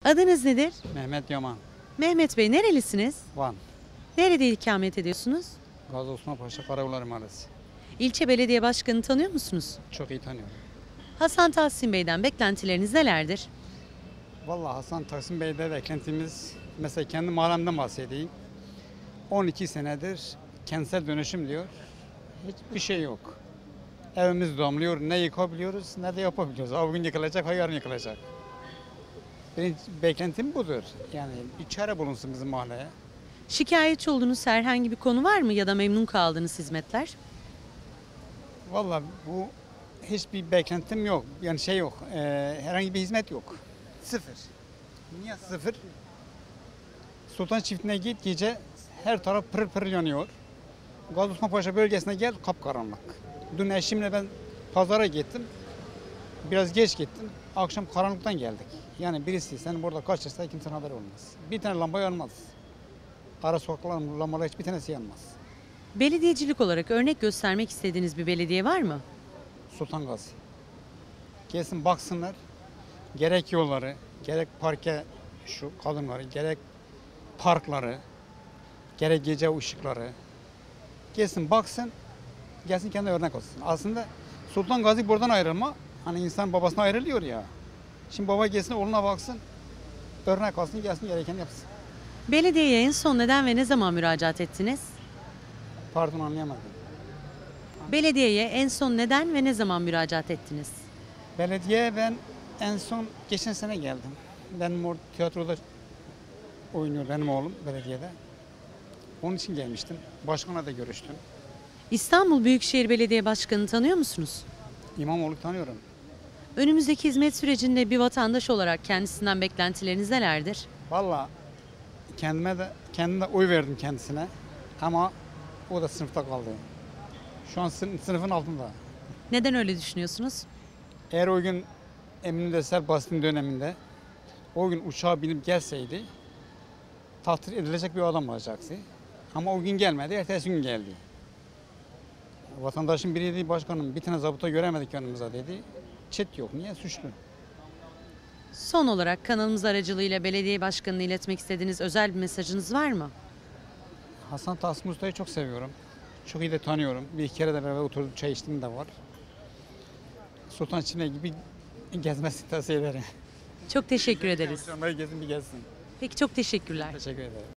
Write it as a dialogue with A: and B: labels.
A: Adınız nedir?
B: Mehmet Yaman,
A: Mehmet Bey, nerelisiniz?
B: Van,
A: Nerede ikamet ediyorsunuz?
B: Gazi Osman Paşa Karayolları Mahallesi.
A: İlçe belediye başkanını tanıyor musunuz?
B: Çok iyi tanıyorum.
A: Hasan Tahsin Bey'den beklentileriniz nelerdir?
B: Vallahi Hasan Tahsin Bey'de beklentimiz, mesela kendi mahallemden bahsedeyim. 12 senedir kentsel dönüşüm diyor. Hiçbir şey yok. Evimiz damlıyor, ne yıkabiliyoruz ne de yapabiliyoruz. Ha bugün yıkılacak, ha yarın yıkılacak. Benim beklentim budur. Yani bir çare bulunsun bizim mahalleye.
A: Şikayetçi olduğunuz herhangi bir konu var mı ya da memnun kaldığınız hizmetler?
B: Vallahi bu hiçbir beklentim yok. Yani şey yok. Herhangi bir hizmet yok. Sıfır. Niye sıfır? Sultan Çiftliği'ne git gece her taraf pırıl pırıl yanıyor. Gazi Osman Paşa bölgesine gel kapkaranlık. Dün eşimle ben pazara gittim. Biraz geç gittim. Akşam karanlıktan geldik. Yani birisi sen burada kaçırsa kimsenin haberi olmaz. Bir tane lamba yanmaz. Ara sokaklar lambalar hiçbir tanesi yanmaz.
A: Belediyecilik olarak örnek göstermek istediğiniz bir belediye var mı?
B: Sultan Gazi. Gelsin baksınlar. Gerek yolları, gerek parke şu kadınları, gerek parkları, gerek gece ışıkları. Gelsin baksın, gelsin kendi örnek olsun. Aslında Sultan Gazi buradan ayrılma. Hani insan babasına ayrılıyor ya. Şimdi baba gelsin oğluna baksın, örnek olsun, gelsin gereken yapsın.
A: Belediyeye en son neden ve ne zaman müracaat ettiniz?
B: Pardon anlayamadım.
A: Belediyeye en son neden ve ne zaman müracaat ettiniz?
B: Belediye ben en son geçen sene geldim. Benim orada tiyatroda oynuyor benim oğlum belediyede. Onun için gelmiştim. Başkanla da görüştüm.
A: İstanbul Büyükşehir Belediye Başkanı'nı tanıyor musunuz?
B: İmamoğlu tanıyorum.
A: Önümüzdeki hizmet sürecinde bir vatandaş olarak kendisinden beklentileriniz nelerdir?
B: Vallahi kendime oy verdim kendisine. Ama o da sınıfta kaldı. Şu an sınıfın altında.
A: Neden öyle düşünüyorsunuz?
B: Eğer o gün Eminönü Serbestliğin döneminde o gün uçağa binip gelseydi takdir edilecek bir adam olacaktı. Ama o gün gelmedi, ertesi gün geldi. Vatandaşın biri dedi, başkanım bir tane zabıta göremedik yanımıza dedi. Çet yok, niye suçlu?
A: Son olarak kanalımız aracılığıyla belediye başkanına iletmek istediğiniz özel bir mesajınız var mı?
B: Hasan Tahsin Usta'yı çok seviyorum. Çok iyi de tanıyorum. Bir iki kere de beraber oturduk çay içtiğim de var. Sultan Çiftliği gibi gezmesini tavsiye ederim.
A: Çok teşekkür ederiz.
B: Onları gezin bir gezsin.
A: Peki çok teşekkürler.
B: Teşekkür ederim.